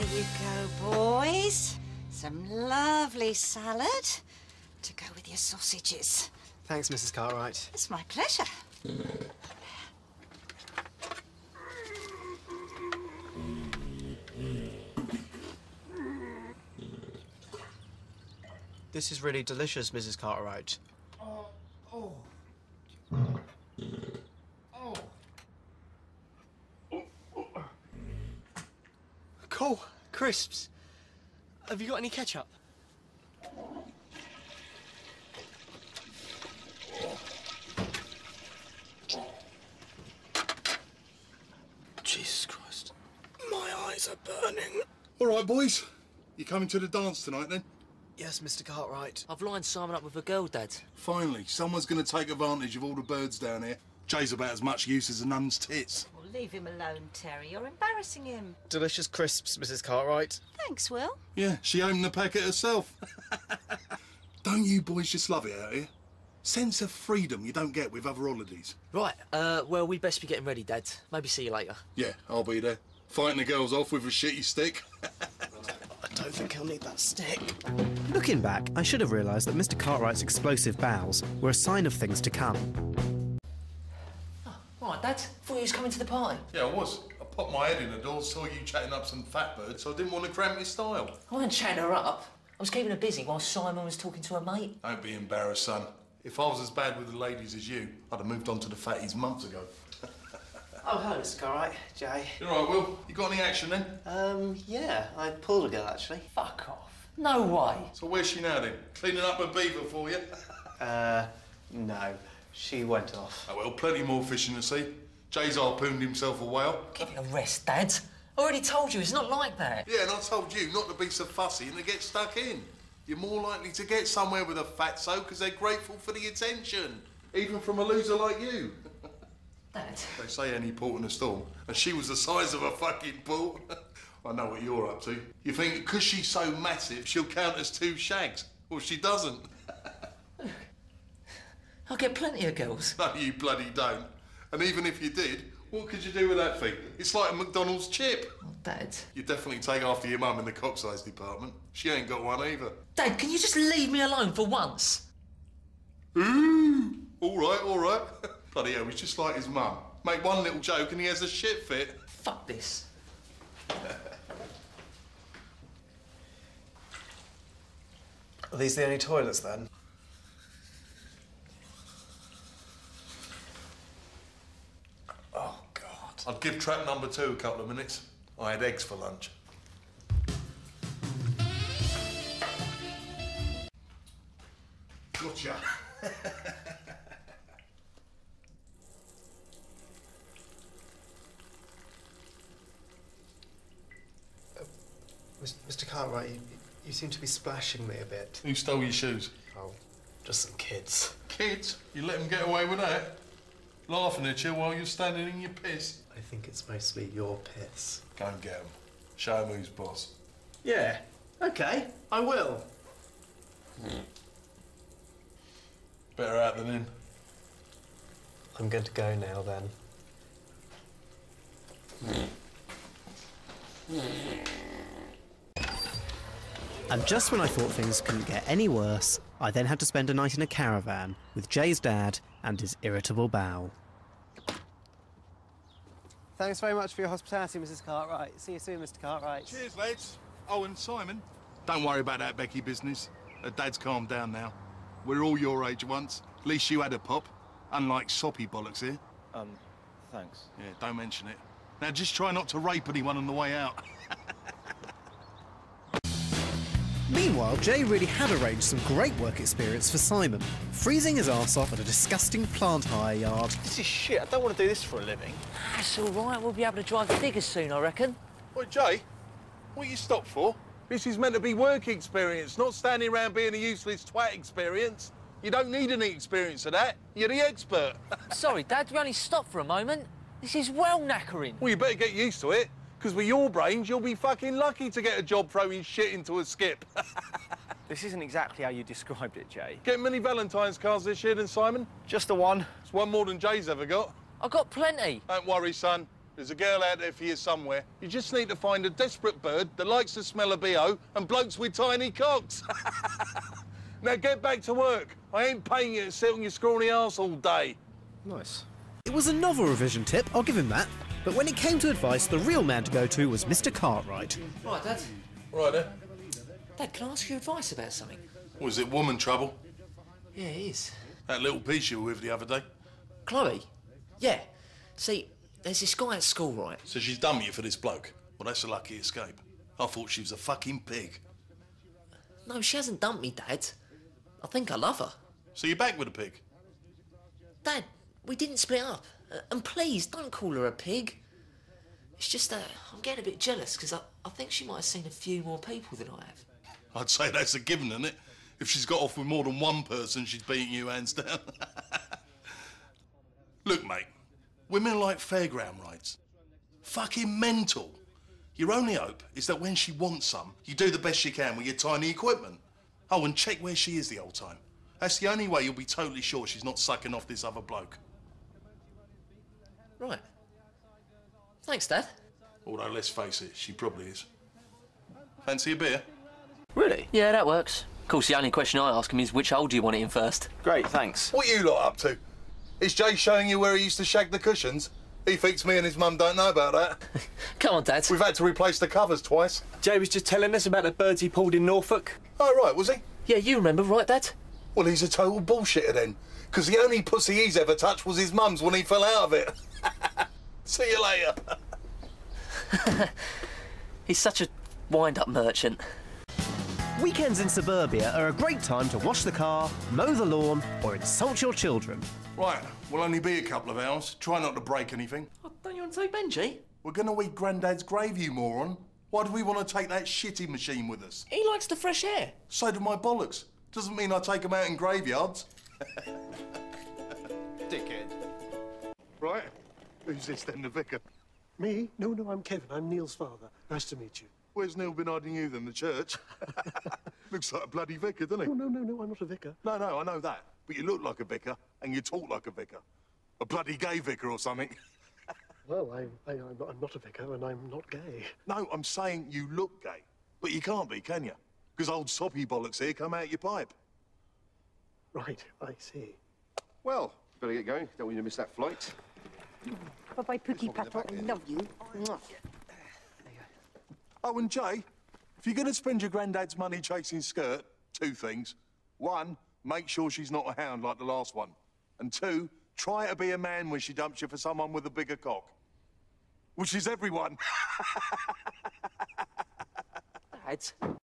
you go, boys. Some lovely salad to go with your sausages. Thanks, Mrs. Cartwright. It's my pleasure. This is really delicious, Mrs. Cartwright. Cool. Crisps. Have you got any ketchup? Jesus Christ. My eyes are burning. All right, boys. You coming to the dance tonight, then? Yes, Mr. Cartwright. I've lined Simon up with a girl, Dad. Finally, someone's going to take advantage of all the birds down here. Jay's about as much use as a nun's tits. Well, leave him alone, Terry. You're embarrassing him. Delicious crisps, Mrs. Cartwright. Thanks, Will. Yeah, she opened the packet herself. Don't you boys just love it out here? Sense of freedom you don't get with other holidays. Right, well, we'd best be getting ready, Dad. Maybe see you later. Yeah, I'll be there. Fighting the girls off with a shitty stick. I don't think he'll need that stick. Looking back, I should have realised that Mr. Cartwright's explosive bows were a sign of things to come. Oh, right, Dad. Thought you was coming to the party. Yeah, I was. I popped my head in the door, saw you chatting up some fat birds, so I didn't want to cramp your style. I wasn't chatting her up. I was keeping her busy while Simon was talking to her mate. Don't be embarrassed, son. If I was as bad with the ladies as you, I'd have moved on to the fatties months ago. Oh, hello, Mr. Cartwright. Jay. You all right, Will? You got any action then? Yeah, I pulled a girl, actually. Fuck off. No way. So where's she now then? Cleaning up a beaver for you? No. She went off. Oh, well, plenty more fishing to see. Jay's harpooned himself a whale. Give it a rest, Dad. I already told you, it's not like that. Yeah, and I told you not to be so fussy and to get stuck in. You're more likely to get somewhere with a fatso because they're grateful for the attention, even from a loser like you. Dad. They say any port in a storm, and she was the size of a fucking port. I know what you're up to. You think because she's so massive, she'll count as two shags. Well, she doesn't. I'll get plenty of girls. No, you bloody don't. And even if you did, what could you do with that thing? It's like a McDonald's chip. Oh, Dad. You definitely take after your mum in the cock size department. She ain't got one either. Dad, can you just leave me alone for once? Ooh, all right. Bloody hell, he's just like his mum. Make one little joke and he has a shit fit. Fuck this. Are these the only toilets, then? Oh, God. I'd give trap number 2 a couple of minutes. I had eggs for lunch. Gotcha. Mr. Cartwright, you seem to be splashing me a bit. Who stole your shoes? Oh, just some kids. Kids? You let them get away with that? Laughing at you while you're standing in your piss? I think it's mostly your piss. Go and get them. Show them who's boss. Yeah, OK, I will. Better out than in. I'm going to go now, then. And just when I thought things couldn't get any worse, I then had to spend a night in a caravan with Jay's dad and his irritable bow. Thanks very much for your hospitality, Mrs. Cartwright. See you soon, Mr. Cartwright. Cheers, lads. Oh, and Simon, don't worry about that Becky business. Her dad's calmed down now. We're all your age once. At least you had a pop, unlike soppy bollocks here. Thanks. Yeah, don't mention it. Now, just try not to rape anyone on the way out. Meanwhile, Jay really had arranged some great work experience for Simon, freezing his arse off at a disgusting plant hire yard. This is shit. I don't want to do this for a living. That's all right. We'll be able to drive the diggers soon, I reckon. Oi, Jay, what you stopped for? This is meant to be work experience, not standing around being a useless twat experience. You don't need any experience of that. You're the expert. Sorry, Dad, we only stopped for a moment. This is well knackering. Well, you better get used to it, because with your brains, you'll be fucking lucky to get a job throwing shit into a skip. This isn't exactly how you described it, Jay. Get many Valentine's cards this year then, Simon? Just the one. It's one more than Jay's ever got. I got plenty. Don't worry, son. There's a girl out there for you somewhere. You just need to find a desperate bird that likes the smell of BO and blokes with tiny cocks. Now get back to work. I ain't paying you to sit on your scrawny arse all day. Nice. It was a novel revision tip, I'll give him that. But when it came to advice, the real man to go to was Mr. Cartwright. Right, Dad. Right then. Dad, can I ask you advice about something? Was it woman trouble? Yeah, it is. That little piece you were with the other day? Chloe? Yeah. See, there's this guy at school, right? So she's done you for this bloke? Well, that's a lucky escape. I thought she was a fucking pig. No, she hasn't dumped me, Dad. I think I love her. So you're back with a pig? Dad, we didn't split up. And please, don't call her a pig. It's just that I'm getting a bit jealous because I think she might have seen a few more people than I have. I'd say that's a given, isn't it? If she's got off with more than one person, she's beating you hands down. Look, mate, women are like fairground rides. Fucking mental. Your only hope is that when she wants some, you do the best you can with your tiny equipment. Oh, and check where she is the whole time. That's the only way you'll be totally sure she's not sucking off this other bloke. Right. Thanks, Dad. Although, let's face it, she probably is. Fancy a beer? Really? Yeah, that works. Of course, the only question I ask him is which hole do you want it in first? Great, thanks. What you lot up to? Is Jay showing you where he used to shag the cushions? He thinks me and his mum don't know about that. Come on, Dad. We've had to replace the covers twice. Jay was just telling us about the birds he pulled in Norfolk. Oh, right, was he? Yeah, you remember, right, Dad? Well, he's a total bullshitter then. Because the only pussy he's ever touched was his mum's when he fell out of it. See you later. He's such a wind-up merchant. Weekends in suburbia are a great time to wash the car, mow the lawn, or insult your children. Right, we'll only be a couple of hours. Try not to break anything. Oh, don't you want to take Benji? We're going to eat Grandad's grave, you moron. Why do we want to take that shitty machine with us? He likes the fresh air. So do my bollocks. Doesn't mean I take them out in graveyards. Dickhead. Right, who's this then, the vicar? Me? No, I'm Kevin. I'm Neil's father. Nice to meet you. Where's Neil been hiding you then, the church? Looks like a bloody vicar, doesn't he? No, I'm not a vicar. No, I know that. But you look like a vicar and you talk like a vicar. A bloody gay vicar or something. Well, I'm not a vicar and I'm not gay. No, I'm saying you look gay. But you can't be, can you? Because old soppy bollocks here come out your pipe. Right, I see. Well, better get going. Don't want you to miss that flight. Bye-bye, Pookie Pato. I love you. Mwah. Oh, and Jay, if you're going to spend your granddad's money chasing skirt, two things. One, make sure she's not a hound like the last one. And two, try to be a man when she dumps you for someone with a bigger cock. Which is everyone. Dad,